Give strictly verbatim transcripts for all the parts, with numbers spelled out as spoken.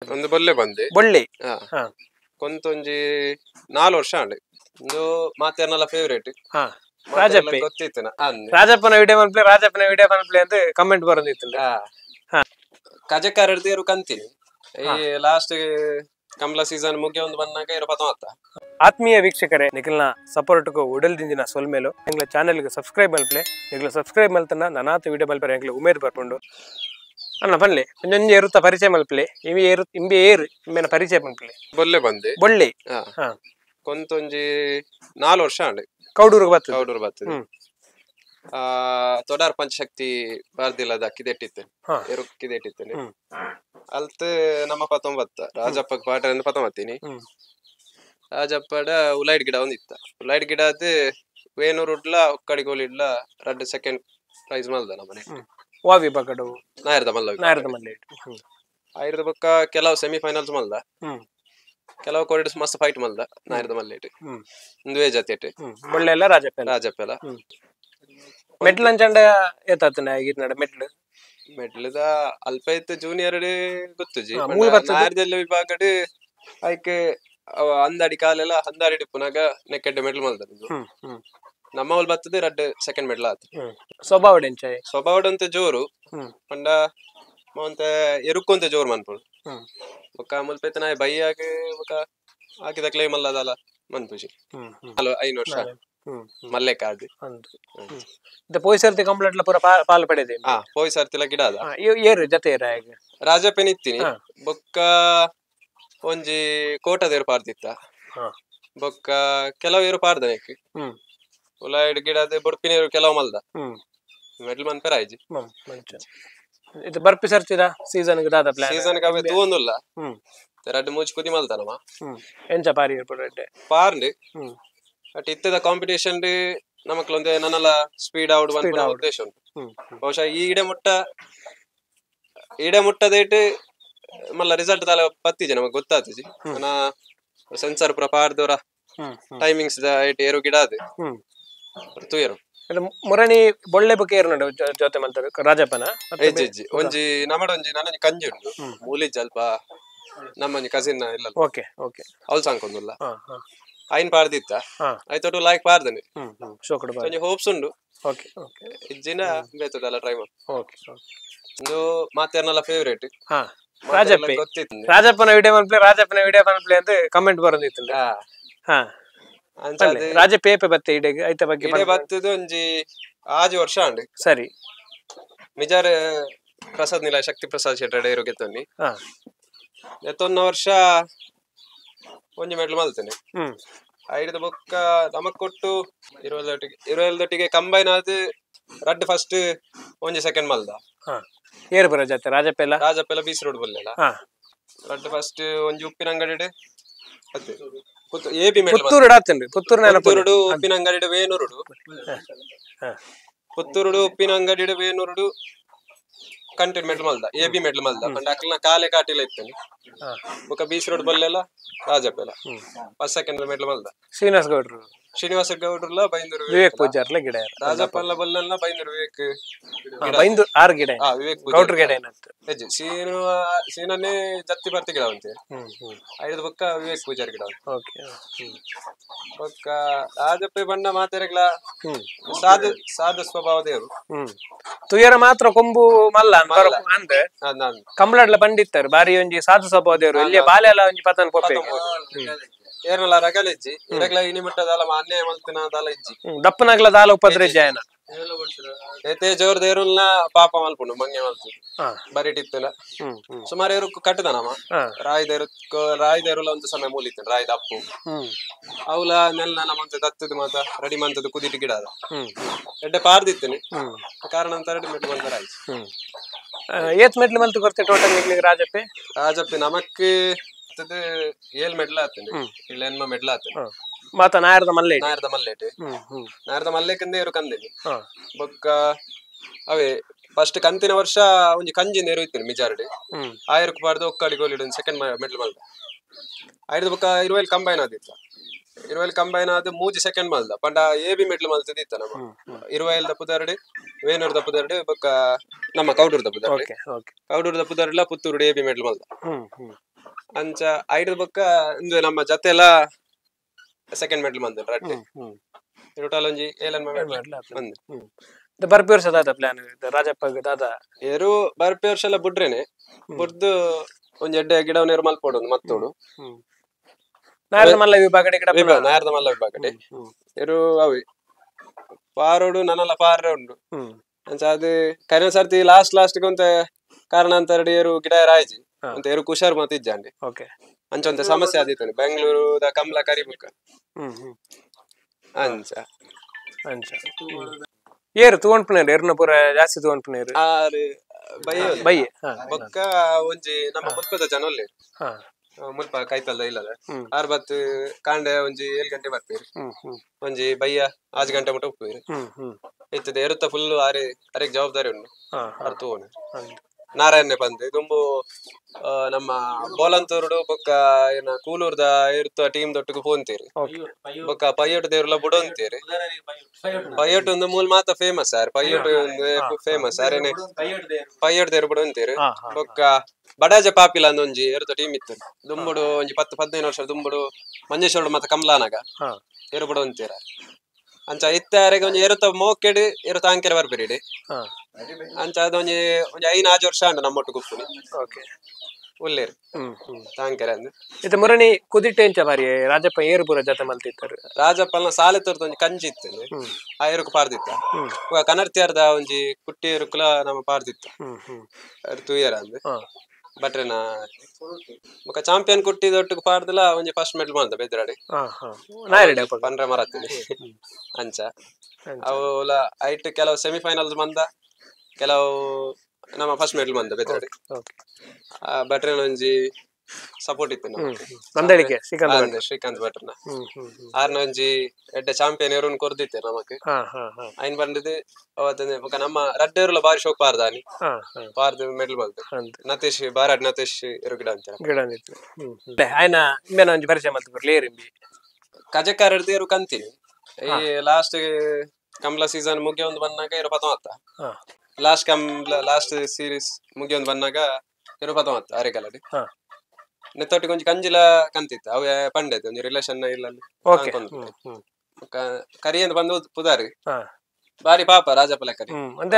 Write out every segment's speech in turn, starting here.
ಒಂದು ಬೊಲ್ಲೆ ಬಂದೆ ಬೊಳ್ಳಿ ಹಾ ಕೊಂತೊಂಜಿ ನಾಲ್ ವರ್ಷ ಅಂಡೆ ಒಂದು ಮಾತೆರ್ನಲ್ಲ ಫೇವರೇಟ್ ಹಾ ರಾಜಪ್ಪ ಗೊತ್ತಿತ್ತನ ರಾಜಪ್ಪನ ವಿಡಿಯೋ ಮನ್ಪ್ಲೆ ರಾಜಪ್ಪನ ವಿಡಿಯೋ ಮನ್ಪ್ಲೆ ಅಂತ ಕಮೆಂಟ್ ಬರೋದಿತ್ತು ಕಜಕಾರ ಹಿಡ್ದು ಕಂತೀನಿ ಈ ಲಾಸ್ಟ್ ಕಮಲ ಸೀಸನ್ ಮುಗಿಯ ಒಂದು ಬಂದಾಗ ಇರೋ ಪದ ಮಾತ ಆತ್ಮೀಯ ವೀಕ್ಷಕರೇ ನಿಖಿಲ್ನ ಸಪೋರ್ಟ್ಗೂ ಉಡಲ್ದಿಂದಿನ ಸೊಲ್ಮೇಲು ಎಂಗ್ಲ ಚಾನೆಲ್ಗೆ ಸಬ್ಸ್ಕ್ರೈಬ್ ಮಲ್ಪ್ಲೆ ನಿಖಿಲ್ ಸಬ್ಸ್ಕ್ರೈಬ್ ಮಲ್ತನ ನನಾತ ವಿಡಿಯೋ ಮಲ್ಪರೆ ಎಂಗ್ಲ ಉಮೇದ್ ಬರ್ಕೊಂಡು ಅಣ್ಣ ಬನ್ಲಿ ಇನ್ನೊಂದು ಏರುತ್ತ ಪರಿಚಯ ಮಲ್ಪಲೆ ಇವಿ ಏರು ಇಂಬೆ ಏರು ಇಂಬೇನ ಪರಿಚಯ ಮಲ್ಪಲೆ ಬೊಲ್ಲೆ ಬಂದೆ ಬೊಳ್ಳಿ ಹಾ ಕೊಂತೊಂಜಿ ನಾಲ್ ವರ್ಷ ಅಂಡೆ ಕೌಡೂರ್ಗೆ ಬರ್ತದೆ ಕೌಡೂರು ಬರ್ತದೆ ಆ ತೊಡಾರ್ ಪಂಚಶಕ್ತಿ ಬಾರ್ದಿಲ್ಲದ ಅಕ್ಕಿದೆಟ್ಟಿತ್ತೆ ಎರುಕ್ಕಿದೆಟ್ಟಿತ್ತೇನೆ ಅಲ್ತ ನಮ್ಮ ಪತ್ತೊಂಬತ್ತ ರಾಜಪ್ಪಗ್ ಪಾಠ ಪತ್ತೊಂಬತ್ತೀನಿ ರಾಜಪ್ಪಡ ಉಲೈಡ್ ಗಿಡ ಒಂದಿತ್ತ ಉಲೈಡ್ ಗಿಡ ಅದು ವೇಣೂರು ಉಡ್ಲ ಒಕ್ಕಡಿ ಗೋಲಿ ಇಡ್ಲ ರಡ್ ಸೆಕೆಂಡ್ ಪ್ರೈಸ್ ಮಲ್ದ ನಮ್ಮನೆ ವಾವಿ ಬಗಡು ನಾಯರ್ದ ಮಲ್ಲ ನಾಯರ್ದ ಮಲ್ಲ ಆಯ್ರದ ಬೊಕ್ಕ ಕೆಲವು ಸೆಮಿಫೈನಲ್ಸ್ ಮಲ್ದ ಕೆಲವು ಕೊರಿಡರ್ಸ್ ಮಸ್ತ್ ಫೈಟ್ ಮಲ್ದ ನಾಯರ್ದ ಮಲ್ಲೇಟ್ ಒಂದು ವೇ ಜತೆಟ್ ಬೊಳ್ಳೆ ಎಲ್ಲ ರಾಜಪ್ಪ ರಾಜಪ್ಪೆಲ್ಲ ಮೆಟ್ಲ್ ಅಂಚಂಡ ಏತಾತನ ಆಗಿತ್ ನಡ ಮೆಟ್ಲ್ ಮೆಟ್ಲದ ಅಲ್ಪ ಇತ್ತು ಜೂನಿಯರ್ ಗೊತ್ತುಜಿ ನಾಯರ್ದೆಲ್ಲ ವಿಭಾಗಡ್ ಆಯ್ಕೆ ಅಂದಾಡಿ ಕಾಲೆಲ್ಲ ಹಂದಾಡಿ ಡಿಪ್ಪುನಾಗ ನೆಕ್ಕೆಡ್ಡೆ ಮೆಟ್ಲ್ ಮಲ್ದ ನಮ್ಮ ಅವ್ಲು ಬರ್ತದೆ ರಡ್ ಸೆಕೆಂಡ್ ಮೆಟ್ಲ್ ಆತ ಸ್ವಭಾವ ಸ್ವಭಾವ ಅಂತ ಜೋರು ಪಂಡ ಮಂತ ಎರುಕೊಂತ ಜೋರು ಮನ್ಪುಳು ಬೊಕ್ಕ ಮುಲ್ಪೈತ ನಾಯ್ ಬೈಯಾಗ ಬೊಕ್ಕ ಹಾಕಿದ ಕ್ಲೈಮ್ ಅಲ್ಲದಲ್ಲ ಮನ್ಪುಜಿ ಹಲೋ ಐದು ವರ್ಷ ಮಲ್ಲೆ ಕಾದ್ ಪೋಯ್ ಸರ್ತಿ ಕಂಪ್ಲೇಂಟ್ ಪೂರ ಪಾಲು ಪಡೆದೆ ಹಾ ಪೋಯ್ ಸರ್ತಿಲ ಗಿಡ ಅದ ಏರು ಜತೆ ರಾಜಪ್ಪೆನ್ ಇತ್ತೀನಿ ಬೊಕ್ಕ ಒಂಜಿ ಕೋಟದೇರು ಪಾರ್ದಿತ್ತ ಬೊಕ್ಕ ಕೆಲವು ಏರು ಪಾರ್ದನೆಕ್ ಉಲಾಯ್ಡ್ ಗಿಡದ ಬೊಡ್ಪಿನೇರು ಕೆಲವು ಮಲ್ದ ಮೆಡ್ಲ್ ಮನ್ಪೆರ ಆಯ್ಜಿ ಇದು ಬರ್ಪಿ ಸರ್ತಿದ ಸೀಸನ್ ದಾದ ಪ್ಲಾನ್ ಸೀಸನ್ ಕವೆ ತೂವೊಂದುಲ್ಲ ರಡ್ಡ್ ಮೂಜಿ ಕುದಿ ಮಲ್ತಾನಮ ಎಂಚ ಪಾರಿ ಏರ್ಪಡೆ ಪಾರ್ಂಡ್ ಬಟ್ ಇತ್ತದ ಕಾಂಪಿಟೇಷನ್ ನಮಕ್ಲೊಂದೆ ನನ್ನಲ್ಲ ಸ್ಪೀಡ್ ಔಟ್ ಬಂದ ಉದ್ದೇಶ ಉಂಟು ಬಹುಶಃ ಈ ಇಡೆ ಮುಟ್ಟ ಇಡೆ ಮುಟ್ಟದೇಟ್ ಮಲ್ಲ ರಿಸಲ್ಟ್ ತಲೆ ಪತ್ತಿಜಿ ನಮಗ್ ಗೊತ್ತಾತಜಿ ನಾ ಸೆನ್ಸರ್ ಪೂರ ಪಾರ್ದವರ ಟೈಮಿಂಗ್ಸ್ ಐಟ್ ಏರು ಗಿಡ ಅದು ತೂಯರು ಮುರಣಿ ಬೊಳ್ಳೆ ಬುಕ್ ಏರು ನಡು ಜೊತೆ ಮಲ್ತಾರೆ ರಾಜಪ್ಪನ ಹೆಜ್ಜಿ ಒಂಜಿ ನಮಡ ಒಂಜಿ ನನ್ನ ಕಂಜಿ ಉಂಟು ಮೂಲಿಜ್ ಅಲ್ಪ ನಮ್ಮಂಜಿ ಕಸಿನ್ ಇಲ್ಲ ಓಕೆ ಓಕೆ ಅವ್ಲು ಸಾಂಕೊಂದುಲ್ಲ ಐನ್ ಪಾರ್ದಿತ್ತ ಐತೊಟ್ಟು ಲಾಯ್ಕ್ ಪಾರ್ದನೆ ಒಂಜಿ ಹೋಪ್ಸ್ ಉಂಡು ಇಜ್ಜಿನ ಬೇತದಲ್ಲ ಟ್ರೈ ಮಾಡಿ ಒಂದು ಮಾತೆರ್ನಲ್ಲ ಫೇವರೇಟ್ ರಾಜಪ್ಪ ಗೊತ್ತಿತ್ತು ರಾಜಪ್ಪನ ವಿಡಿಯೋ ಮನ್ಪ್ಲೆ ರಾಜಪ್ಪನ ವಿಡಿಯೋ ಮನ್ಪ್ಲೆ ಅಂತ ಕಮೆಂಟ್ ಬರೋದಿತ್ತು ಹಾ ರಾಜಪ್ಪ ಏಪೆ ಬತ್ತೆ ಇಡೆಗೆ ಐತ ಬಗ್ಗೆ ಇಡೆ ಬತ್ತದು ಒಂಜಿ ಆಜು ವರ್ಷ ಅಂಡ್ ಸರಿ ಮಿಜಾರ್ ಪ್ರಸಾದ್ ನಿಲ ಶಕ್ತಿ ಪ್ರಸಾದ್ ಶೆಟ್ಟಡೆ ಇರೋ ಗೆತ್ತೊನ್ನಿ ಎತ್ತೊನ್ನ ವರ್ಷ ಒಂಜಿ ಮೆಡ್ಲ್ ಮಲ್ತೇನೆ ಐದು ಬೊಕ್ಕ ನಮಕ್ ಕೊಟ್ಟು ಇರುವಲ್ದೊಟ್ಟಿಗೆ ಇರುವಲ್ದೊಟ್ಟಿಗೆ ಕಂಬೈನ್ ಆದ್ ರಡ್ ಫಸ್ಟ್ ಒಂಜಿ ಸೆಕೆಂಡ್ ಮಲ್ದ ಏರು ಬರ ಜತೆ ರಾಜಪ್ಪೆಲ್ಲ ರಾಜಪ್ಪೆಲ್ಲ ಬೀಸ್ ರೋಡ್ ಬಲ್ಲೆಲ್ಲ ರಡ್ ಫಸ್ಟ್ ಒಂಜಿ ಉಪ್ಪಿನ ಅಂಗಡಿ ಅತ್ತೆ ಎಬಿ ಮೆಡ್ಲ್ ಪುತ್ತೂರು ಆತಂಡಿ ಪುತ್ತೂರು ಪುತ್ತೂರು ಉಪ್ಪಿನ ಅಂಗಡಿ ವೇಣೂರುಡು ಪುತ್ತೂರು ಉಪ್ಪಿನ ಅಂಗಡಿ ವೇಣೂರುಡು ಕಂಟೆಂಟ್ ಮೆಡ್ಲ್ ಮಲ್ದ ಎಬಿ ಮೆಡ್ಲ್ ಮಲ್ದ ಪಂಡ ಅಕ್ಲನ ಕಾಲೆ ಕಾಟಿಲ ಇತ್ತೇನೆ ಬೊಕ್ಕ ಬೀಸ್ ರೋಡ್ ಬಲ್ಲೆಲ್ಲ ರಾಜಪ್ಪೆಲ್ಲ ಫಸ್ಟ್ ಸೆಕೆಂಡ್ ಮೆಡ್ಲ್ ಮಲ್ದ ಶ್ರೀನಿವಾಸ ಗೌಡ್ರು ಶ್ರೀನಿವಾಸ ಗೌಡ್ರಲ್ಲ ಬೈಂದೂರು ವಿವೇಕ್ ಪೂಜಾರ್ಲ ಗಿಡ ರಾಜಪ್ಪಲ್ಲ ಬಲ್ಲೆಲ್ಲ ಬೈಂದೂರು ವಿವೇಕ್ ಬೈಂದೂರು ಆರು ಗಿಡ ಹಾ ವಿವೇಕ್ ಗೌಡ್ರ ಗಿಡ ಏನಂತ ಹೆಜ್ಜೆ ಸೀನು ಸೀನನ್ನೇ ಜತ್ತಿ ಬರ್ತಿ ಗಿಡ ಅಂತೆ ಐದು ಬೊಕ್ಕ ವಿವೇಕ್ ಪೂಜಾರ್ ಗಿಡ ಓಕೆ ಬೊಕ್ಕ ರಾಜಪ್ಪ ಬಣ್ಣ ಮಾತೆರೆಗ್ಲ ಸಾಧು ಸಾಧು ಸ್ವಭಾವ ದೇವರು ತುಯರ ಮಾತ್ರ ಕೊಂಬು ಮಲ್ಲ ಅಂದ್ರೆ ಕಂಬಳಡ್ಲ ಬಂದಿತ್ತಾರೆ ಬಾರಿ ಒಂಜಿ ಸಾಧು ಸ್ವಭಾವ ದೇವರು ಇಲ್ಲಿ ಬಾಲೆ ಎಲ್ಲ ಒಂಜಿ ಪತನ್ ಕೊಪ್ಪೆ ಏರ್ನಲ್ಲ ರಗಲ ಇಜ್ಜಿ ಇರಗ್ಲ ಇನಿ ಮುಟ್ಟ ದಾಲ ಅನ್ಯಾಯ ಮಲ್ತಿನ ದಾಲ ಇಜ್ಜಿ ದಪ್ಪನಗ್ಲ ದಾಲ ಉಪದ್ರ ಜಾಯನ ಏತೆ ಜೋರ್ ದೇರುಲ್ನ ಪಾಪ ಮಲ್ಪುಂಡು ಮಂಗೆ ಮಲ್ತು ಬರಿಟಿತ್ತಲ ಸುಮಾರು ಏರು ಕಟ್ಟದನಮ ರಾಯ್ ದೇರು ರಾಯ್ ದೇರುಲ ಒಂದು ಸಮಯ ಮೂಲಿತ್ತೇನೆ ರಾಯ್ ದಪ್ಪು ಅವಲ ನೆಲ್ಲ ನಮ್ಮಂತ ದತ್ತದ ಮಾತ ರೆಡಿ ಮಂತದ ಕುದಿಟ್ಟು ಗಿಡ ಅದ ಎಡ್ಡೆ ಪಾರ್ದಿತ್ತೇನೆ ಕಾರಣ ಅಂತ ರೆಡಿ ಮೆಟ್ಟು ಬಂದ ರಾಯ್ ಏತ್ ಮೆಟ್ಲು ಮಲ್ತು ಕೊಡ್ತೆ ಟೋಟಲ್ ರಾಜಪ್ಪೆ ರಾಜಪ್ಪೆ ನಮಕ್ ಏಳ್ ಮೆಡ್ಲ ಆತೇನೆ ಇಲ್ಲ ಎನ್ಮ ಮೆಡ್ಲ ಆತೇನೆ ಮಾತ ನಾಯರ್ದ ಮಲ್ಲೆ ನಾಯರ್ದ ಮಲ್ಲೇಟ್ ನಾಯರ್ದ ಮಲ್ಲೆಕಂದ ಏರು ಕಂದೇನಿ ಬೊಕ್ಕ ಅವೇ ಫಸ್ಟ್ ಕಂತಿನ ವರ್ಷ ಒಂಜಿ ಕಂಜಿ ನೇರು ಇತ್ತೇನೆ ಮಿಜಾರ್ಡ್ ಆಯರ್ಕ್ ಪಾಡ್ದು ಒಕ್ಕಡಿ ಗೋಲಿಡ್ ಸೆಕೆಂಡ್ ಮೆಡ್ಲ್ ಮಲ್ದ ಐದು ಬೊಕ್ಕ ಇರುವೆಲ್ ಕಂಬೈನ್ ಆದಿತ್ತ ಇರುವೆಲ್ ಕಂಬೈನ್ ಆದ್ ಮೂಜಿ ಸೆಕೆಂಡ್ ಮಲ್ದ ಪಂಡ ಎ ಬಿ ಮೆಡ್ಲ್ ಮಲ್ತದ ಇತ್ತ ನಮ್ಮ ಇರುವೆಲ್ ದಪ್ಪುದಾರ್ಡ್ ವೇಣೂರ್ ದಪ್ಪುದಾರ್ಡ್ ಬೊಕ್ಕ ನಮ್ಮ ಕೌಡೂರ್ ದಪ್ಪುದಾರ್ಡ್ ಕೌಡೂರ್ ದಪ್ಪುದಾರ್ಡ್ಲ ಪುತ್ತೂರು ಎ ಬಿ ಮೆಡ್ಲ್ ಮಲ್ದ ಅಂಚ ಐದು ಬೊಕ್ಕ ಇಂದು ನಮ್ಮ ಜೊತೆ ಎಲ್ಲ ಸೆಕೆಂಡ್ ಮೆಡಲ್ ಬಂದ ರಡ್ಡೆ ಟೋಟಲ್ ಒಂಜಿ ಏಳನ್ ಬಂದು ಬರ್ಪಿ ವರ್ಷ ದಾದ ಪ್ಲಾನ್ ರಾಜಪ್ಪ ದಾದ ಏರು ಬರ್ಪಿ ವರ್ಷ ಎಲ್ಲ ಬುಡ್ರೇನೆ ಬುಡ್ದು ಒಂಜಿ ಎಡ್ಡೆ ಗಿಡವನೇರು ಮಲ್ಪೋಡು ಮತ್ತೋಡು ನಾರದ ಮಲ್ಲ ವಿಭಾಗ ನಾರದ ಮಲ್ಲ ವಿಭಾಗ ಏರು ಅವಿ ಪಾರೋಡು ನನ್ನಲ್ಲ ಪಾರ ಉಂಡು ಅಂಚ ಅದು ಕೈನ ಸರ್ತಿ ಲಾಸ್ಟ್ ಲಾಸ್ಟ್ ಗೊಂತ ಕಾರಣಾಂತರ ಏರು ಗಿಡ ರಾಯ್ಜಿ ಅಂತ ಏರು ಕುಶಾರ್ ಮತ್ ಇಜ್ಜಾಂಡಿ ಅಂಚ ಒಂತ ಸಮಸ್ಯೆ ಆದಿತ್ತು ಬೆಂಗಳೂರುದ ಕಮಲ ಕರಿಬುಕ್ಕ ಅಂಚ ಅಂಚ ಏರು ತಗೊಂಡ್ಪುನೇರು ಏರ್ನ ಪೂರ ಜಾಸ್ತಿ ತಗೊಂಡ್ಪುನೇರು ಆರು ಬಯ್ಯ ಬಯ್ಯ ಬೊಕ್ಕ ಒಂಜಿ ನಮ್ಮ ಮುಲ್ಪದ ಜನ ಒಳ್ಳೆ ಮುಲ್ಪ ಕೈತಲ್ದ ಇಲ್ಲದ ಆರ್ ಬತ್ ಕಾಂಡೆ ಒಂಜಿ ಏಳು ಗಂಟೆ ಬರ್ತೀರಿ ಒಂಜಿ ಬಯ್ಯ ಆಜ್ ಗಂಟೆ ಮುಟ್ಟ ಉಪ್ಪುವಿರಿ ಇತ್ತದ ಏರುತ್ತ ಫುಲ್ ಆರೆ ಅರೆಗ್ ಜವಾಬ್ದಾರಿ ಉಂಡು ಆರ್ ತಗೊಂಡು ನಾರಾಯಣನೆ ಬಂದು ತುಂಬು ನಮ್ಮ ಬೋಲಂತೂರುಡು ಬೊಕ್ಕ ಏನ ಕೂಲೂರ್ದ ಇರುತ್ತ ಟೀಮ್ ದೊಟ್ಟಿಗೆ ಪೋಂತೀರಿ ಬೊಕ್ಕ ಪೈಯೊಟ್ಟು ದೇವ್ರಲ್ಲ ಬುಡೊಂತೀರಿ ಪೈಯೊಟ್ಟು ಒಂದು ಮೂಲ ಮಾತ ಫೇಮಸ್ ಆರ್ ಪೈಯೊಟ್ಟು ಒಂದು ಫೇಮಸ್ ಆರೇನೆ ಪೈಯೊಟ್ಟು ದೇವ್ರು ಬುಡೊಂತೀರಿ ಬೊಕ್ಕ ಬಡಾಜ ಪಾಪಿಲ ಅಂದ ಒಂಜಿ ಇರುತ್ತ ಟೀಮ್ ಇತ್ತು ದುಂಬುಡು ಒಂಜಿ ಪತ್ತು ಹದಿನೈದು ವರ್ಷ ದುಂಬುಡು ಮಂಜೇಶ್ವರ ಮತ್ತೆ ಕಮಲಾನಾಗ ಏರು ಬುಡೊಂತೀರ ಅಂಚ ಇತ್ತಾರೆಗೆ ಒಂಜಿ ಏರುತ್ತ ಮೋಕೆಡ್ ಏರು ತಾಂಕೆರೆ ಬರ್ಬೇಡಿ ಅಂಚ ಅದೊಂಜಿ ಒಂಜಿ ಐನ್ ಆಜು ವರ್ಷ ಅಂಡ ನಮ್ಮೊಟ್ಟು ಗುಪ್ಪುನಿ ಒಳ್ಳೇರು ತಾಂಕೆರೆ ಅಂದ್ ಇತ್ತ ಮುರಣಿ ಕುದಿಟ್ಟೆ ಎಂಚ ಬಾರಿ ರಾಜಪ್ಪ ಏರು ಪೂರ ಜತೆ ಮಲ್ತಿತ್ತಾರೆ ರಾಜಪ್ಪನ ಸಾಲೆ ತೋರ್ದ ಒಂಜಿ ಕಂಜಿ ಇತ್ತು ಆ ಏರುಕು ಪಾರ್ದಿತ್ತ ಕನರ್ತಿಯಾರ್ದ ಒಂಜಿ ಕುಟ್ಟಿ ಏರುಕುಲ ನಮ್ಮ ಪಾರ್ದಿತ್ತ ತೂಯರ ಅಂದ್ ಬಟ್ರೆನ ಬೊಕ ಚಾಂಪಿಯನ್ ಕುಟ್ಟಿ ದೊಟ್ಟಿಗೆ ಪಾರ್ದಲ ಒಂಜಿ ಫಸ್ಟ್ ಮೆಡಲ್ ಮಾಡ್ದ ಬೆದ್ರಾಡಿ ಪಂಡ್ರೆ ಮರತ್ತೀನಿ ಅಂಚ ಅವುಲ ಐಟ್ ಕೆಲವು ಸೆಮಿಫೈನಲ್ಸ್ ಬಂದ ಕೆಲವು ನಮ್ಮ ಫಸ್ಟ್ ಮೆಡಲ್ ಬಂದ ಬೆದ್ರಾಡಿ ಬಟ್ರೆನ ಒಂಜಿ ಸಪೋರ್ಟ್ ಇತ್ತು ಶ್ರೀಕಾಂತ್ ಭಟ್ರನ ಆರ್ನ ಒಂಜಿ ಎಡ್ಡೆ ಚಾಂಪಿಯನ್ ಏರು ಕೊರ್ದಿತ್ತೆ ನಮಕ್ ಐನ್ ಬಂದಿದ್ದು ಅವತ್ತ ನಮ್ಮ ರಡ್ಡೇರುಲ ಬಾರಿ ಶೋಕ್ ಪಾರ್ದಾನಿ ಪಾರ್ದ ಮೆಡಲ್ ಬಂತು ನತೇಶ್ ಬಾರಾಡ್ ನತೇಶ್ ಇರು ಗಿಡ ಅಂತ ಕಜಕಾರ ಹಿಡ್ದು ಕಂತೀನಿ ಈ ಲಾಸ್ಟ್ ಕಮಲ ಸೀಸನ್ ಮುಗಿಯ ಒಂದು ಬಂದಾಗ ಇರು ಪತಮತ್ತ ಲಾಸ್ಟ್ ಕಮ್ಲ ಲಾಸ್ಟ್ ಸೀರೀಸ್ ಮುಗಿಯ ಒಂದು ಬಂದಾಗ ಇರು ಪತಮತ್ತ ಅರೆಕಲಡಿ ನೆತ್ತೊಟ್ಟಿಗೆ ಒಂಜಿ ಕಂಜಿಲ ಕಂತಿತ್ತು ಅವ ಪಂಡೆತ್ ಒಂಜಿ ರಿಲೇಷನ್ ಇಲ್ಲ ಕರಿ ಅಂತ ಬಂದು ಪುದಾರಿ ಬಾರಿ ಪಾಪ ರಾಜಪಲ ಕರಿ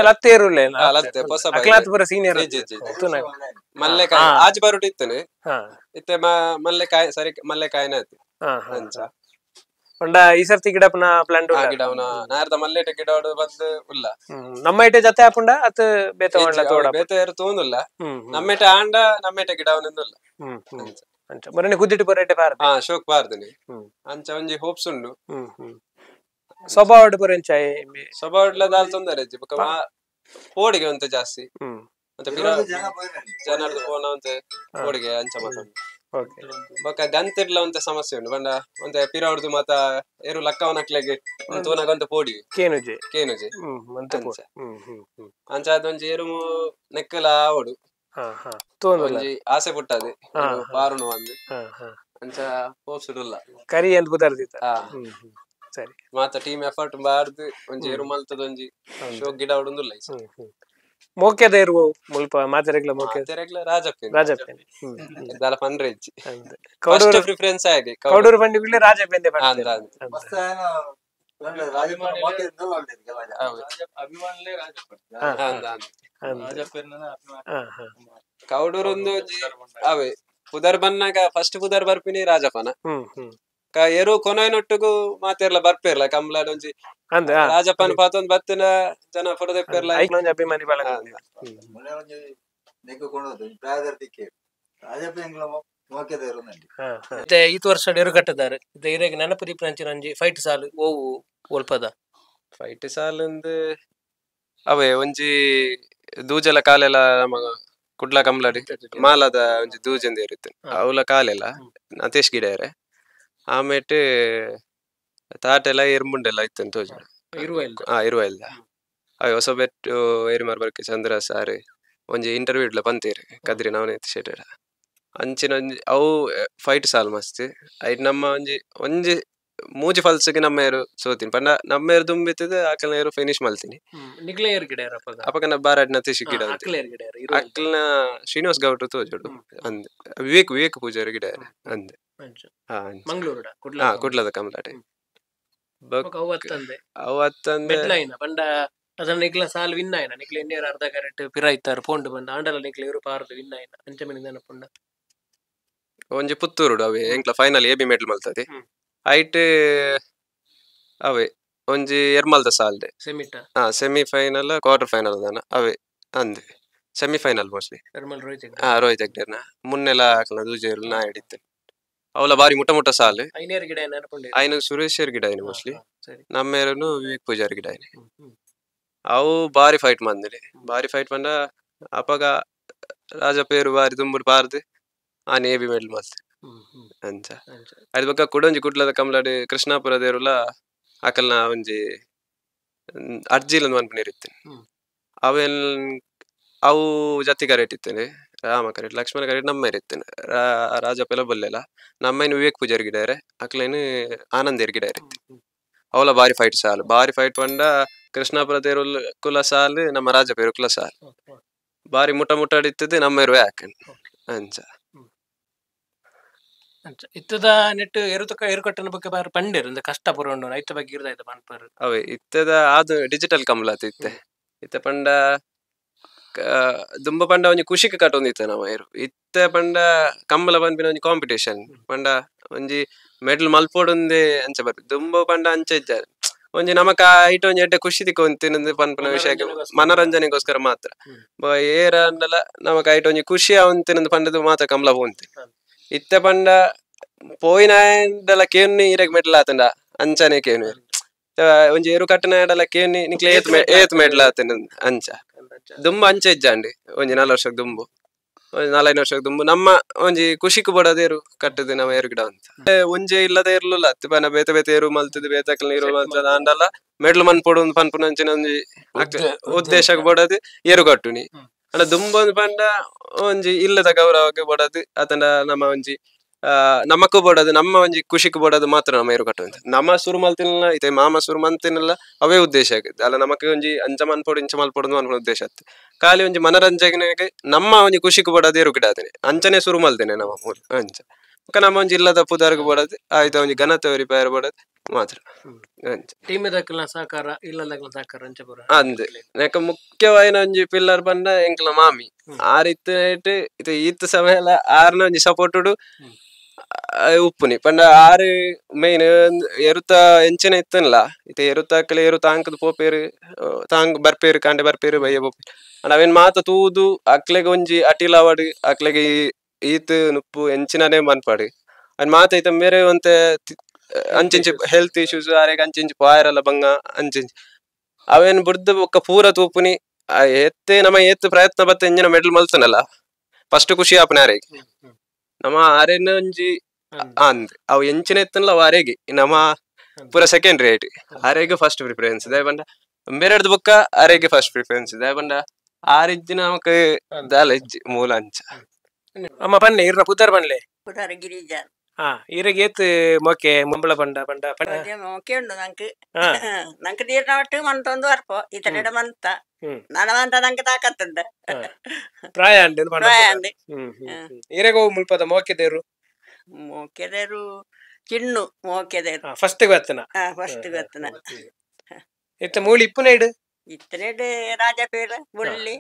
ಮಲ್ಲೆಕಾಯಿ ಆಜ್ ಬರುಟ್ ಇತ್ತನೆ ಇತ್ತೆ ಮಲ್ಲೆಕಾಯಿ ಸರಿ ಮಲ್ಲೆಕಾಯಿನ ಆಯ್ತು ಅಂಚ ಈ ಸರ್ತಿ ಗಿಡಪನ ಪ್ಲಾಂಟ್ ಗಿಡವನ ನಾರ್ದ ಮಲ್ಲೆಟ ಗಿಡ ಬಂದು ಉಲ್ಲ ನಮ್ಮ ಇಟೆ ಜತೆ ಹಾಪುಂಡ ಅತ್ ಬೇತ ಬೇತ ಏರು ತೋಂದುಲ್ಲ ನಮ್ಮೆಟ ಆಂಡ ನಮ್ಮೆಟ ಗಿಡವನಿಂದುಲ್ಲ ಅಂಚ ಮರನೆ ಕುದ್ದಿಟ್ಟು ಬರಟೆ ಪಾರ ಹಾ ಶೋಕ್ ಪಾರ್ದನಿ ಅಂಚ ಒಂಜಿ ಹೋಪ್ಸ್ ಉಂಡು ಸ್ವಭಾವ ಪುರೆಂಚ ಸ್ವಭಾವ ದಾಲ್ ತೊಂದರೆ ಬೊಕ ಪೋಡಿಗೆ ಅಂತ ಜಾಸ್ತಿ ಮತ್ತೆ ಜನರ್ದ ಫೋನ್ ಅಂತ ಪೋಡಿಗೆ ಅಂಚ ಮಾತಾಡು ಬೊಕ ಗಂತಿರ್ಲ ಒಂತ ಸಮಸ್ಯೆ ಉಂಡು ಬಂಡ ಒಂತೆ ಪಿರಾವ್ದು ಮಾತ ಏರು ಲಕ್ಕವ ನಕ್ಲೆಗೆ ತೋನಾಗಂತ ಪೋಡಿ ಕೇನುಜೆ ಕೇನುಜೆ ಅಂಚ ಅದೊಂಜಿ ಏರು ನೆಕ್ಕಲ ಆವಡು ಒಂಜಿ ಆಸೆ ಪುಟ್ಟದೆ ಪಾರುನು ಅಂದ್ ಅಂಚ ಹೋಪ್ಸುಡುಲ್ಲ ಕರಿ ಅಂತ ಬುದಾರ್ದಿತ್ತ ಸರಿ ಮಾತ ಟೀಮ್ ಎಫರ್ಟ್ ಬಾರ್ದು ಒಂಜಿ ಏರು ಮಲ್ತದ ಒಂಜಿ ಶೋಕ್ ಗಿಡ ಉಡುಂದುಲ್ಲ ಮೋಕೆದ ಇರುವ ಮುಲ್ಪ ಮಾತೆರೆಗ್ಲ ಮೋಕೆ ತೆರೆಗ್ಲ ರಾಜಪ್ಪ ರಾಜಪ್ಪ ದಾಲ ಪಂಡ್ರೆ ಇಜ್ಜಿ ಫಸ್ಟ್ ಪ್ರಿಫರೆನ್ಸ್ ಆಗಿ ಕೌಡೂರು ಬಂಡಿಗುಳ್ಳೆ ರಾಜಪ್ಪೆಂದೆ ಅಂದ ಕೌಡೂರು ಒಂದು ಅವೇ ಪುದರ್ ಬನ್ನಾಗ ಫಸ್ಟ್ ಪುದರ್ ಬರ್ಪಿನಿ ರಾಜಪ್ಪನ ಏರು ಕೊನೊಯ್ನೊಟ್ಟಿಗೂ ಮಾತೆರ್ಲ ಬರ್ಪೇರ್ಲ ಕಮ್ಲಾಡ್ ಒಂಜಿ ರಾಜಪ್ಪನ ಪಾತೊಂದ್ ಬತ್ತಿನ ಜನ ಫೋಟೋ ತೆಪ್ಪೇರ್ಲ ಅಭಿಮಾನಿ ಬಾಳ ಈತ್ ವರ್ಷ ಎರು ಕಟ್ಟದಾರೆ ಇರೆಗ್ ನೆನಪು ದೀಪಂಚಿನ ಒಂಜಿ ಫೈಟ್ ಸಾಲು ಓವು ಒಲ್ಪದ ಫೈಟ್ ಸಾಲ್ ಅಂದ್ ಅವೇ ಒಂಜಿ ದೂಜಲ ಕಾಲೆಲ್ಲ ನಮ್ಮ ಕುಡ್ಲ ಕಮ್ಲಾಡಿ ಮಾಲದ ಒಂಜಿ ದೂಜಂದ ಇರುತ್ತೆ ಅವಲ ಕಾಲೆಲ್ಲ ನತೇಶ್ ಗಿಡ ಆಮೇಟ್ ತಾಟೆಲ್ಲ ಎರ್ಮುಂಡೆಲ್ಲ ಇತ್ತು ತೋಜ ಹಾ ಇರುವ ಇಲ್ಲ ಅವೆ ಹೊಸ ಬೆಟ್ಟು ಏರಿ ಮಾರ್ಬರ್ಕೆ ಚಂದ್ರ ಸಾರಿ ಒಂಜಿ ಇಂಟರ್ವ್ಯೂ ಇಡ್ಲ ಬಂತೀರಿ ಕದ್ರಿ ನವನೀತ್ ಶೆಟ್ಟಿ ಅಂಚಿನ ಒಂಜಿ ಅವು ಫೈಟ್ ಸಾಲ್ ಮಸ್ತ್ ಐಟ್ ನಮ್ಮ ಒಂಜಿ ಒಂಜಿ ಮೂಜಿ ಫಾಲ್ಸ್ಗೆ ನಮ್ಮೇರು ಸೋತೀನಿ ಪಂಡ ನಮ್ಮೇರು ದುಂಬಿತ್ತದ ಆಕಲ್ನ ಏರು ಫಿನಿಶ್ ಮಲ್ತೀನಿ ನಿಕ್ಲೇಯರ್ ಗಿಡ ಅಪಗ ಅಪಕನ ಬಾರಾಡ್ನ ತಿಸಿ ಗಿಡ ಅಕ್ಲೇಯರ್ ಗಿಡ ಅಕ್ಲ್ನ ಶ್ರೀನಿವಾಸ್ ಗೌಡ್ರು ತೋಜೋಡು ಅಂದ್ ವಿವೇಕ್ ವಿವೇಕ್ ಪೂಜಾರಿ ಗಿಡ ಅಂದ್ ಹಾ ಮಂಗಳೂರುಡ ಹಾ ಕುಡ್ಲದ ಕಮಲಾಟೆ ಅವತ್ತಂದೆ ಅವತ್ತಂದೆ ಮೆಡ್ಲೈನ ಪಂಡ ಅದನ್ನ ನಿಕ್ಲ ಸಾಲ್ ವಿನ್ ಆಯ್ನ ನಿಕ್ಲ ಇನ್ನೇರು ಅರ್ಧ ಕ್ಯಾರೆಟ್ ಪಿರಾಯ್ತಾರು ಪೋಂಡು ಬಂದ ಆಂಡಲ ನಿಕ್ಲ ಇವರು ಪಾರ್ದು ವಿನ್ ಆಯ್ನ ಅಂಚಮನಿ ನೆನಪುಂಡ ಒಂಜಿ ಪುತ್ತೂರುಡು ಅವೇ ಎಂಕ್ಲ ಫೈನಲ್ ಎ ಬಿ ಮೆಡಲ್ ಮಲ್ತದೆ ಐಟ್ ಅವೇ ಒಂಜಿ ಎರ್ಮಲ್ದ ಸಾಲ್ದೆ ಸೆಮಿಟ ಹಾ ಸೆಮಿ ಫೈನಲ್ ಕ್ವಾರ್ಟರ್ ಫೈನಲ್ ದಾನ ಅವೇ ಅಂದೆ ಸೆಮಿ ಫೈನಲ್ ಮೋಸ್ಟ್ಲಿ ಎರ್ಮಲ್ ರೋಹಿತ್ ಹಾ ರೋಹಿತ್ ಹೆಗ್ಡೆರ್ನ ಮುನ್ನೆಲ ಆಕಲ್ನ ದೂಜೇರು ನಾ ಹಿಡಿತೇನೆ ಅವಳ ಬಾರಿ ಮುಟ್ಟ ಮುಟ್ಟ ಸಾಲು ಐನೇರ್ ಗಿಡ ನೆನಪುಂಡೆ ಐನು ಸುರೇಶರ್ ಗಿಡ ಏನು ಮೋಸ್ಟ್ಲಿ ನಮ್ಮೇರನು ವಿವೇಕ್ ಪೂಜಾರಿ ಗಿಡ ಅವು ಬಾರಿ ಫೈಟ್ ಮಂದಿರಿ ಬಾರಿ ಫೈಟ್ ಪಂಡ ಅಪಗ ರಾಜ ಪೇರು ಬಾರಿ ತುಂಬುಡು ಪಾರ್ದು ಆನೆ ಎ ಬಿ ಮೆಡಲ್ ಮಲ್ತೆ ಅಂಚ ಅದ್ ಬೊಕ ಕುಡೊಂಜಿ ಕುಡ್ಲದ ಕಮ್ಲಾಡ್ ಕೃಷ್ಣಾಪುರ ದೇರುಲ ಅಕಲ್ನ ಒಂಜಿ ಅರ್ಜಿಲ್ ಮನ್ಪುನಿರಿತ್ತೇನೆ ಅವೆಲ್ ಅವು ಜತಿ ಕರೆಟ್ ಇತ್ತೇನೆ ರಾಮ ಕರೆಟ್ ಲಕ್ಷ್ಮಣ ಕರೆಟ್ ನಮ್ಮ ಇರ್ತೇನೆ ರಾಜ ಪೆಲ ಬಲ್ಲೆಲ ನಮ್ಮೈನು ವಿವೇಕ್ ಪೂಜಾರಿ ಗಿಡ ಅಕ್ಲೇನು ಆನಂದೇರ್ ಗಿಡ ಇರುತ್ತೆ ಅವಲ ಬಾರಿ ಫೈಟ್ ಸಾಲು ಬಾರಿ ಫೈಟ್ ಪಂಡ ಕೃಷ್ಣಾಪುರ ದೇರುಲ್ ಕುಲ ಸಾಲು ನಮ್ಮ ರಾಜ ಪೇರು ಕುಲ ಸಾಲು ಬಾರಿ ಮುಟ ಮುಟ್ಟಾಡಿತ್ತದು ನಮ್ಮ ಇರುವೆ ಹಾಕನ್ ಅಂಚ ಇತ್ತದ ನೆಟ್ ಎರುತಕ ಏರುಕಟ್ಟನ ಬಗ್ಗೆ ಬಾರಿ ಪಂಡೇರು ಅಂದ್ರೆ ಕಷ್ಟ ಪುರೋಂಡು ಐತ ಬಗ್ಗೆ ಇರ್ದಾಯ್ತ ಪನ್ಪರು ಅವೇ ಇತ್ತದ ಅದು ಡಿಜಿಟಲ್ ಕಮ್ಲಾತ್ ಇತ್ತೆ ಇತ್ತ ಪಂಡ ದುಂಬ ಪಂಡ ಒಂಜಿ ಖುಷಿಗೆ ಕಟ್ಟೊಂದಿತ್ತ ನಾವು ಏರು ಇತ್ತ ಪಂಡ ಕಮ್ಮಲ ಪನ್ಪಿನ ಒಂಜಿ ಕಾಂಪಿಟೇಷನ್ ಪಂಡ ಒಂಜಿ ಮೆಡಲ್ ಮಲ್ಪೋಡುಂದೆ ಅಂಚ ಬರ್ಪಿ ದುಂಬ ಪಂಡ ಅಂಚ ಇಜ್ಜ ಒಂಜಿ ನಮಕ ಐಟ ಒಂಜಿ ಎಡ್ಡೆ ಖುಷಿ ತಿಕ್ಕೊಂತಿನ ಪನ್ಪನ ವಿಷಯಕ್ಕೆ ಮನರಂಜನೆಗೋಸ್ಕರ ಮಾತ್ರ ಏರ ಅಂಡಲ ನಮಕ ಐಟ ಒಂಜಿ ಖುಷಿ ಅವಂತಿನ ಪಂಡದು ಮಾತ್ರ ಕಮಲ ಹೋಂತಿ ಇತ್ತ ಪಂಡ ಪೋಯಿನ ಕೇವ್ನಿ ಇರಗ್ ಮೆಡಲ್ ಆತಂಡ ಅಂಚನೆ ಕೇವ್ನಿ ಒಂಜಿ ಏರು ಕಟ್ಟನ ಆಡಲ ಕೇವ್ನಿ ನಿಕ್ಲೆ ಏತ್ ಏತ್ ಮೆಡಲ್ ಆತನ ಅಂಚ ದುಂಬ ಅಂಚ ಇಜ್ಜಂಡಿ ಒಂಜಿ ನಾಲ್ ವರ್ಷಕ್ಕೆ ದುಂಬು ಒಂಜಿ ನಾಲ್ಕೈದು ವರ್ಷಕ್ಕೆ ದುಂಬು ನಮ್ಮ ಒಂಜಿ ಖುಷಿಕ್ ಬೋಡದೇರು ಕಟ್ಟದು ನಮ್ಮ ಏರು ಗಿಡ ಅಂತ ಒಂಜೆ ಇಲ್ಲದ ಇರ್ಲಿಲ್ಲ ಹತ್ತು ಪನ ಬೇತೆ ಬೇತೆ ಏರು ಮಲ್ತದ ಬೇತಕ್ಲ ನೀರು ಮಲ್ತದ ಅಂಡಲ್ಲ ಮೆಡಲ್ ಮನ್ಪೊಡು ಪನ್ಪುನ ಅಂಚಿನ ಒಂಜಿ ಉದ್ದೇಶಕ್ಕೆ ಬೋಡದು ಏರು ಕಟ್ಟುನಿ ಅಣ್ಣ ದುಂಬ ಪಂಡ ಒಂಜಿ ಇಲ್ಲದ ಗೌರವಕ್ಕೆ ಬೋಡದು ಅತಂಡ ನಮ್ಮ ಒಂಜಿ ಆ ನಮಕ್ ಬೋಡದು ನಮ್ಮ ಒಂಜಿ ಖುಷಿಕ್ ಬೋಡದು ಮಾತ್ರ ನಮ್ಮ ಏರು ಕಟ್ಟುವಂತ ನಮ್ಮ ಸುರು ಮಲ್ತಿನಲ್ಲ ಇತ್ತೆ ಮಾಮ ಸುರು ಮಂತಿನಲ್ಲ ಅವೇ ಉದ್ದೇಶ ಆಗಿದೆ ಅಲ್ಲ ನಮಕ್ ಒಂಜಿ ಅಂಚ ಮನ್ಪೊಡು ಇಂಚ ಮಲ್ಪೊಡು ಅನ್ಕೊಂಡ ಉದ್ದೇಶ ಆಯ್ತು ಖಾಲಿ ಒಂಜಿ ಮನರಂಜನೆಗೆ ನಮ್ಮ ಒಂಜಿ ಖುಷಿಕ್ ಬೋಡದು ಏರು ಗಿಡ ಆತೇನೆ ಅಂಚನೆ ಸುರು ಮಲ್ತೇನೆ ನಮ್ಮ ಮೂರು ಅಂಚ ನಮ್ಮ ಒಂಜಿ ಇಲ್ಲದ ಪುದಾರ್ಗ್ ಬೋಡದು ಆಯ್ತ ಒಂಜಿ ಘನತೆ ರಿಪೇರ್ ಬೋಡದು ಮಾತ್ರ ಟೀಮ್ ಸಹಕಾರ ಇಲ್ಲದ ಸಹಕಾರ ಅಂದೆ ನೆಕ ಮುಖ್ಯವಾಯಿನ ಒಂಜಿ ಪಿಲ್ಲರ್ ಬಂದ ಎಂಕ್ಲ ಮಾಮಿ ಆರ್ ಇತ್ತು ಇದು ಈತ್ ಸಮಯ ಎಲ್ಲ ಆರ್ನ ಒಂಜಿ ಸಪೋರ್ಟುಡು ಉಪ್ಪುನಿ ಪಂಡ ಆರು ಮೈನ್ ಎರುತ ಎಂಚಿನ ಇತ್ತನಲ್ಲ ಇತ್ತೆ ಎರುತ ಅಕ್ಕಲೆ ಎರು ತಾಂಕದ ಪೋಪೇರು ತಾಂಗ್ ಬರ್ಪೇರು ಕಾಂಡೆ ಬರ್ಪೇರು ಬಯ್ಯ ಬೋಪೇರು ಅಂಡ್ ಅವೇನ್ ಮಾತ ತೂದು ಅಕ್ಲೆಗೆ ಒಂಜಿ ಅಟಿಲವಾಡು ಅಕ್ಲೆಗೆ ಈತ್ ನುಪ್ಪು ಎಂಚಿನನೇ ಮನ್ಪಾಡು ಅನ್ ಮಾತ ಐತ ಬೇರೆ ಒಂತೆ ಅಂಚಿಂಚಿ ಹೆಲ್ತ್ ಇಶ್ಯೂಸ್ ಆರೆಗ್ ಅಂಚಿಂಚಿ ಪಾಯರಲ್ಲ ಬಂಗ ಅಂಚಿಂಚಿ ಅವೇನ್ ಬುಡ್ದು ಒಕ್ಕ ಪೂರ ತೂಪುನಿ ಎತ್ತೆ ನಮ್ಮ ಎತ್ತು ಪ್ರಯತ್ನ ಬತ್ತ ಎಂಜಿನ ಮೆಡಲ್ ಮಲ್ತನಲ್ಲ ಫಸ್ಟ್ ಖುಷಿ ಆಪನ ಆರೆಗೆ ನಮ್ಮ ಆರೆನ ಒಂಜಿ ಅಂದ್ ಅವು ಎಂಚಿನ ಎತ್ತನಲ್ಲ ಅವು ಆರೆಗೆ ನಮ್ಮ ಪೂರ ಸೆಕೆಂಡ್ ರೇಟ್ ಆರೆಗೆ ಫಸ್ಟ್ ಪ್ರಿಫರೆನ್ಸ್ ದೇ ಬಂಡ ಬೇರೆಡ್ದು ಬೊಕ್ಕ ಆರೆಗೆ ಫಸ್ಟ್ ಪ್ರಿಫರೆನ್ಸ್ ದೇ ಬಂಡ ಆರಿಜ್ಜಿನ ನಮಕ್ ದಾಲ ಇಜ್ಜಿ ಮೂಲ ಅಂಚ ಅಮ್ಮ ಪನ್ಲೆ ಇರ್ನ ಪುದರ್ ಪನ್ಲೆ ಪುದರ್ ಗಿರಿಜಾ ಹಾ ಇರಗೆ ಏತ್ ಮೊಕೆ ಮುಂಬಳ ಪಂಡ ಪಂಡ ಮೊಕೆ ಉಂಡು ನಂಕ್ ನಂಕ್ ನೀರ್ನ ಒಟ್ಟು ಮಂತೊಂದು ಅರ್ಪೋ ಈತನೆಡ ಮಂತ ನನವಂತ ನಂಗೆ ತಾಕತ್ತುಂಡ ಪ್ರಾಯ ಅಂಡ್ ಪ್ರಾಯ ಅಂಡ್ ಇರಗೋ ಮುಲ್ಪದ ಮೊಕೆದೇರು ಮೊಕೆದೇರು ಚಿಣ್ಣು ಮೊಕೆದೇರು ಫಸ್ಟ್ ಗೊತ್ತನ ಫಸ್ಟ್ ಗೊತ್ತನ ಇತ್ತ ಮೂಳಿ ಇಪ್ಪುನೈಡು ಇತ್ತನೆಡ್ ರಾಜಪೇರ ಬುಳ್ಳಿ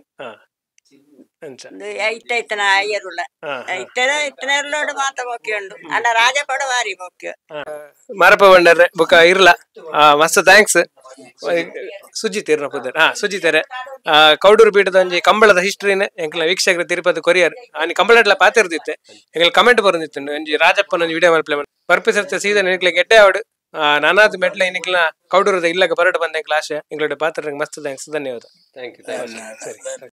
ಐತ ಇತ್ತನ ಅಯ್ಯರುಳ ಇತ್ತನ ಇತ್ತನೆರ್ಲೋಡು ಮಾತ ಮೊಕ್ಕೆ ಉಂಡು ಅಂಡ ರಾಜಪಡ ವಾರಿ ಮೊಕ್ಕೆ ಮರಪ ಬಂಡರೆ ಬೊಕ ಇರ್ಲ ಮಸ್ತ್ ಥ್ಯಾಂಕ್ಸ್ ಸುಜಿತ್ ಇರ್ನ ಪುದರ್ ಹಾ ಸುಜಿತರೆ ಕೌಡೂರು ಪೀಠದ ಒಂಜಿ ಕಂಬಳದ ಹಿಸ್ಟ್ರಿನೇ ಎಂಕ್ಲ ವೀಕ್ಷಕರ ತಿರುಪತಿ ಕೊರಿಯರ್ ಆನಿ ಕಂಬಳಡ್ಲ ಪಾತಿರ್ದಿತ್ತೆ ಎಂಕ್ಲ ಕಮೆಂಟ್ ಬರೋದಿತ್ತು ಒಂಜಿ ರಾಜಪ್ಪನ ಒಂಜಿ ವಿಡಿಯೋ ಮಲ್ಪಲೆ ಬರ್ಪಿ ಸರ್ತ ಸೀಸನ್ ಎಂಕ್ಲೆ ಗೆಡ್ಡೆ ಆವಡು ನಾನಾದ್ ಮೆಟ್ಲ ಇನ್ನಿಕ್ಲ ಕೌಡೂರದ ಇಲ್ಲಗ ಬರಡು ಬಂದ ಎಂಕ್ಲ ಆಶೆ ಎಂಕ್ಲೋಡೆ ಪಾತ್ರ ಮಸ್ತ್ ಥ್ಯಾಂಕ್ಸ್ ಧನ್ಯವಾದ ಥ್ಯಾಂಕ್ ಯು ಸರಿ.